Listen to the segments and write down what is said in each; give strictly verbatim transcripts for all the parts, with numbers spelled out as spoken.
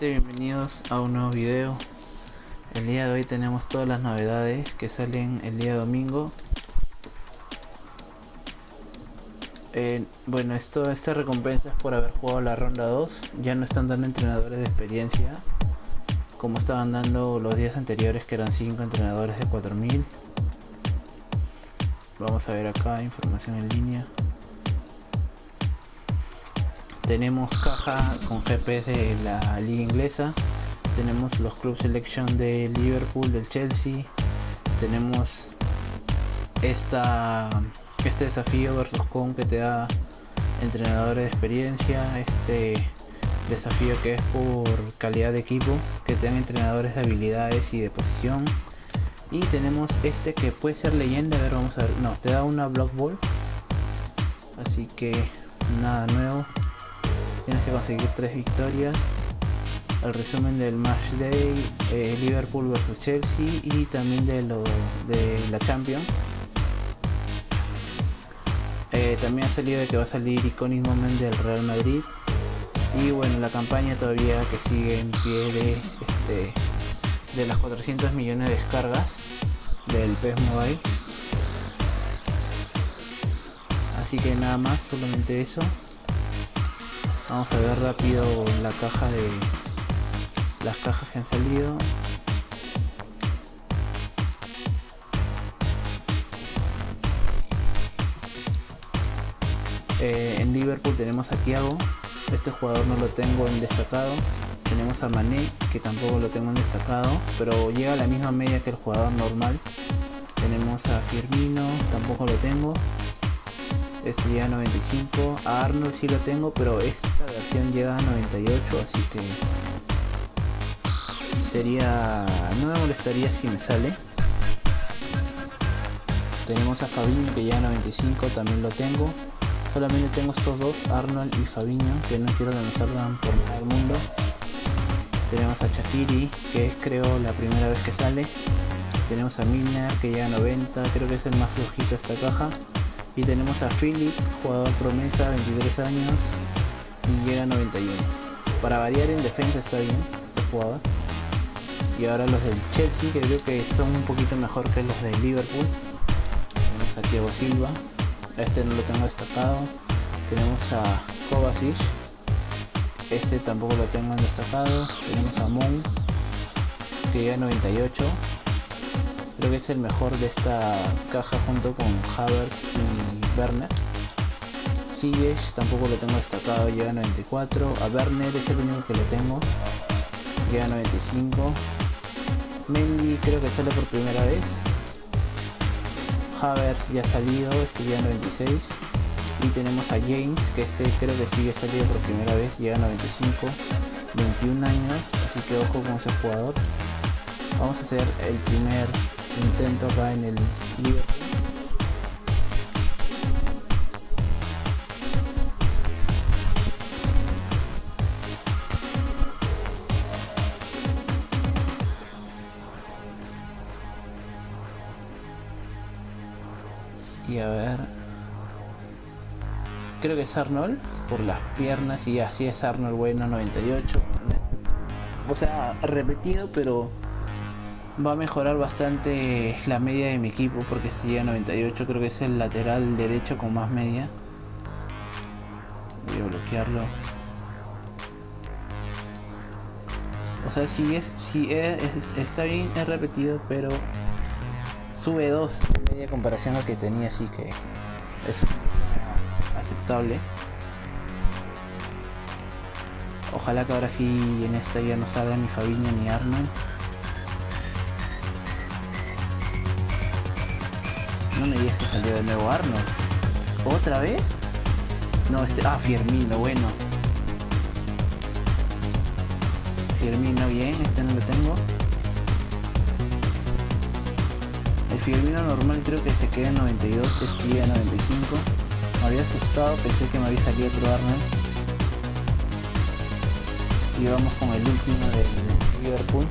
gente, bienvenidos a un nuevo video. El día de hoy tenemos todas las novedades que salen el día domingo. Eh, bueno, esto, esta recompensa es por haber jugado la ronda dos. Ya no están dando entrenadores de experiencia como estaban dando los días anteriores, que eran cinco entrenadores de cuatro mil. Vamos a ver acá, información en línea. Tenemos caja con G P S de la liga inglesa. Tenemos los Club Selection de Liverpool, del Chelsea. Tenemos esta, este desafío versus con que te da entrenadores de experiencia. Este desafío que es por calidad de equipo, que te dan entrenadores de habilidades y de posición. Y tenemos este que puede ser leyenda. A ver, vamos a ver. No, te da una Block Ball. Así que nada nuevo. Tienes que conseguir tres victorias. El resumen del Match Day, eh, Liverpool versus Chelsea, y también de lo de la Champions. Eh, también ha salido de que va a salir Iconic Moment del Real Madrid. Y bueno, la campaña todavía que sigue en pie de, este, de las cuatrocientos millones de descargas del P E S Mobile. Así que nada más, solamente eso. Vamos a ver rápido la caja de las cajas que han salido. Eh, en Liverpool tenemos a Thiago. Este jugador no lo tengo en destacado. Tenemos a Mané, que tampoco lo tengo en destacado, pero llega a la misma media que el jugador normal. Tenemos a Firmino, tampoco lo tengo. Este llega a noventa y cinco. A Arnold sí lo tengo, pero esta versión llega a noventa y ocho, así que sería, no me molestaría si me sale. Tenemos a Fabinho, que llega a noventa y cinco, también lo tengo. Solamente tengo estos dos, Arnold y Fabinho, que no quiero que me salgan por nada del mundo. Tenemos a Shaqiri, que es creo la primera vez que sale. Tenemos a Milner, que llega a noventa, creo que es el más flojito esta caja. Y tenemos a Philip, jugador promesa, veintitrés años, y llega a noventa y uno. Para variar, en defensa está bien este jugador. Y ahora los del Chelsea, que creo que son un poquito mejor que los de Liverpool. Tenemos a Thiago Silva, este no lo tengo destacado. Tenemos a Kovacic, este tampoco lo tengo en destacado. Tenemos a Mon, que llega a noventa y ocho. Creo que es el mejor de esta caja junto con Havertz y Werner. Ziyech tampoco lo tengo destacado, llega a noventa y cuatro. A Werner es el único que lo tengo, llega a noventa y cinco. Mendy creo que sale por primera vez. Havertz ya ha salido, este llega a noventa y seis. Y tenemos a James, que este creo que sigue salido por primera vez, llega a noventa y cinco. veintiún años, así que ojo con ese jugador. Vamos a hacer el primer intento acá en el Liverpool. Y a ver, creo que es Arnold por las piernas, y así es Arnold, bueno, noventa y ocho. O sea, repetido, pero va a mejorar bastante la media de mi equipo, porque este llega a noventa y ocho, creo que es el lateral derecho con más media. Voy a bloquearlo. O sea, si es, si es, es, está bien, es repetido, pero sube dos de media comparación a lo que tenía, así que es aceptable. Ojalá que ahora sí en esta ya no salga ni Fabinho ni Arnold. No me digas que salió de nuevo Arnold. ¿Otra vez? No, este... Ah, Firmino, bueno. Firmino bien, este no lo tengo. El Firmino normal creo que se queda en noventa y dos, este llega a noventa y cinco. Me había asustado, pensé que me había salido otro Arnold. Y vamos con el último de, de Liverpool.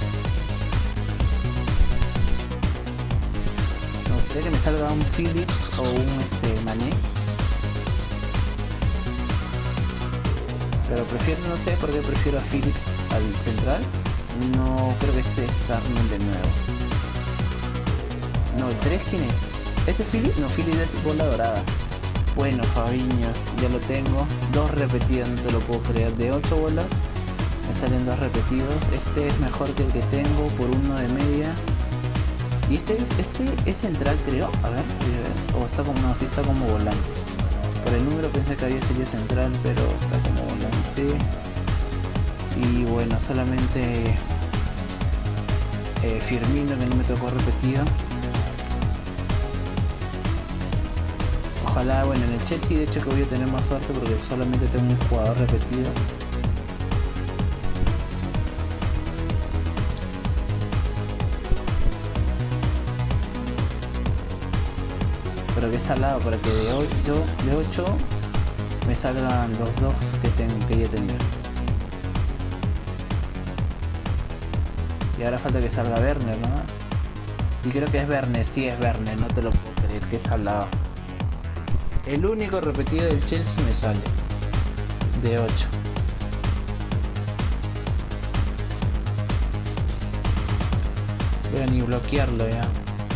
Me gustaría que me salga un Phillips o un este, Mané. Pero prefiero, no sé por qué prefiero a Phillips. al central. No, creo que este es Arnold de nuevo. No, el tres, ¿quién es? ¿Este es Philly? No, Philly de bola dorada. Bueno, Fabinho, ya lo tengo. Dos repetidos, no te lo puedo creer. De ocho bolas me salen dos repetidos. Este es mejor que el que tengo por uno de media. Y este, este es central, creo. A ver, o está como, no, sí está como volante. Por el número pensé que había sido central, pero está como volante. Y bueno, solamente eh, Firmino, que no me tocó repetido. Ojalá, bueno, en el Chelsea de hecho que voy a tener más suerte porque solamente tengo un jugador repetido. Pero que salado para que de ocho, de ocho me salgan los dos que, tengo, que ya tenía. Y ahora falta que salga Werner, ¿no? Y creo que es Werner, sí es Werner, no te lo puedo creer, que salado. El único repetido del Chelsea me sale de ocho. Voy a ni bloquearlo ya.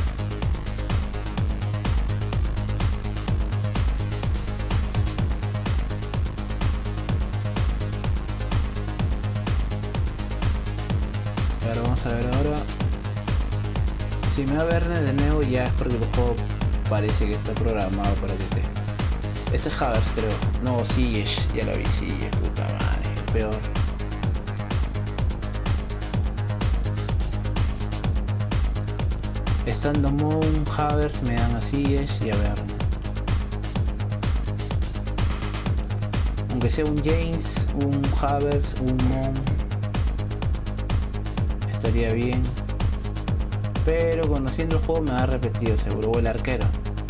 Ahora vamos a ver ahora. Si me va a ver de nuevo ya es porque el juego parece que está programado para que te... Este es Havertz, creo. No, Ziyech, ya lo vi, Ziyech, puta madre, peor. Estando Moon, Havertz, me dan a Ziyech y a ver. Aunque sea un James, un Havertz, un Moon, estaría bien. Pero conociendo el juego me ha repetido seguro, o el arquero.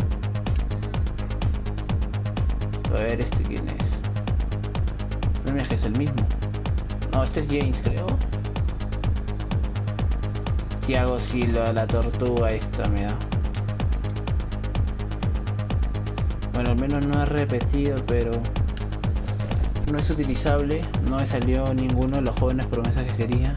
A ver, este quién es. No me es el mismo. No, este es James, creo. Thiago Silva, la tortuga esta me da. Bueno, al menos no ha repetido, pero no es utilizable. No me salió ninguno de los jóvenes promesas que quería.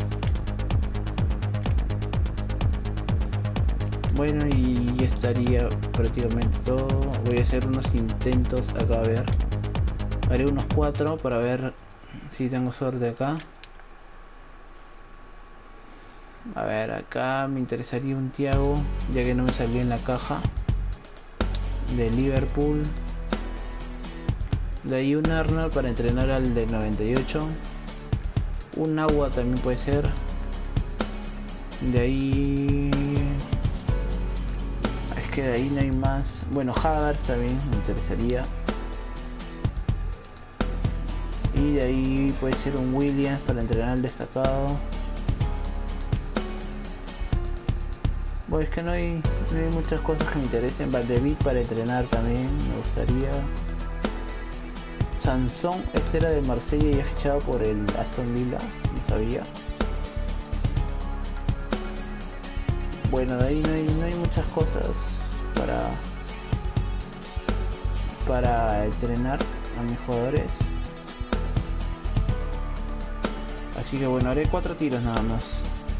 Bueno, y ya estaría prácticamente todo. Voy a hacer unos intentos acá, a ver. Haré unos cuatro para ver si tengo suerte acá. A ver, acá me interesaría un Thiago, ya que no me salió en la caja. De Liverpool. De ahí un Arnold para entrenar al de noventa y ocho. Un Agua también puede ser. De ahí... que de ahí no hay más. Bueno, Havertz también me interesaría. Y de ahí puede ser un Williams para entrenar al destacado. Bueno, es que no hay, no hay muchas cosas que me interesen. Valdevit para entrenar también me gustaría. Sansón, este era de Marsella y ha fichado por el Aston Villa, no sabía. Bueno, de ahí no hay, no hay muchas cosas para para entrenar a mis jugadores, así que bueno, haré cuatro tiros nada más,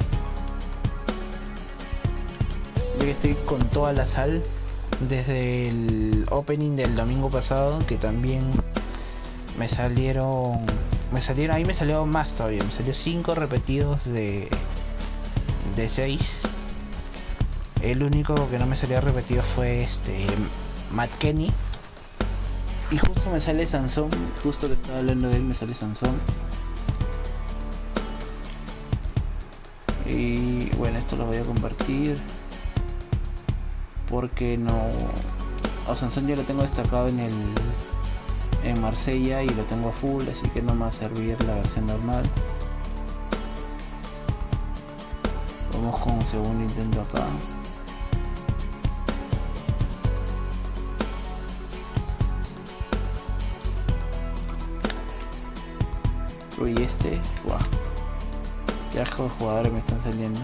ya que estoy con toda la sal desde el opening del domingo pasado, que también me salieron me salieron ahí me salió más todavía, me salió cinco repetidos de de seis. El único que no me salió repetido fue este Matt Kenny. Y justo me sale Sansón. Justo que estaba hablando de él me sale Sansón. Y bueno, esto lo voy a compartir. Porque no... O Sansón ya lo tengo destacado en el... En Marsella y lo tengo a full. Así que no me va a servir la versión normal. Vamos con un segundo intento acá. Uy, este, guau, qué asco de jugadores me están saliendo.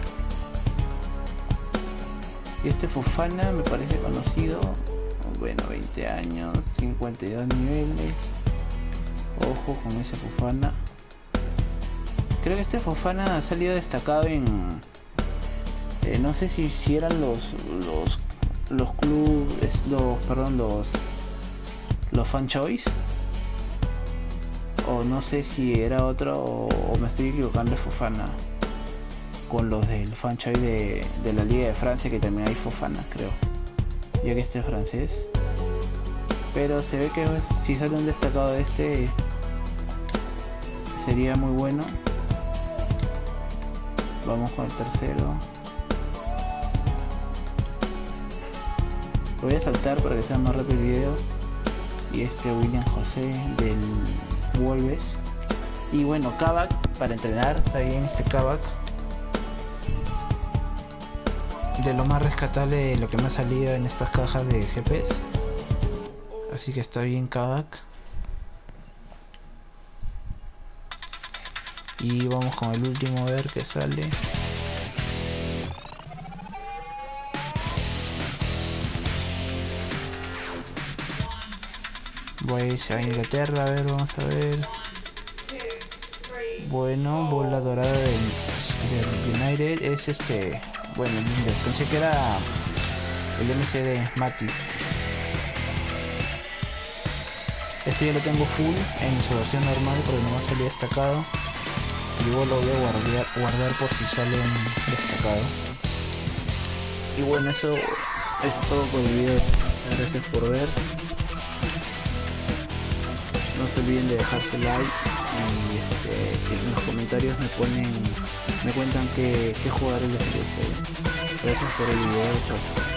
Y este Fofana me parece conocido. Bueno, veinte años, cincuenta y dos niveles. Ojo con ese Fofana. creo que este Fofana ha salido destacado en... Eh, no sé si, si eran los... los los clubes, los, perdón, los... los Fan Choice. O no sé si era otro o, o me estoy equivocando de Fofana. Con los del Fan Choice de, de la Liga de Francia, que también hay Fofana, creo. Ya que este es francés. Pero se ve que pues, si sale un destacado de este sería muy bueno. Vamos con el tercero. Lo voy a saltar para que sea más rápido el video. Y este William José del Wolves. Y bueno, Kabak para entrenar. Está bien este Kabak. De lo más rescatable de lo que me ha salido en estas cajas de G P S. Así que está bien Kabak. Y vamos con el último a ver qué sale. Voy a irse a Inglaterra, a ver, vamos a ver. Bueno, bola dorada del, del United es este. Bueno, pensé que era el M C D Mati. Este ya lo tengo full en su versión normal porque no me salía destacado. Y luego lo voy a guardar, guardar por si salen destacado. Y bueno, eso es todo por el video. Gracias por ver. No se olviden de dejar su like y este, si en los comentarios me ponen, me cuentan qué, qué jugadores les gusta. Gracias por el video. Chao.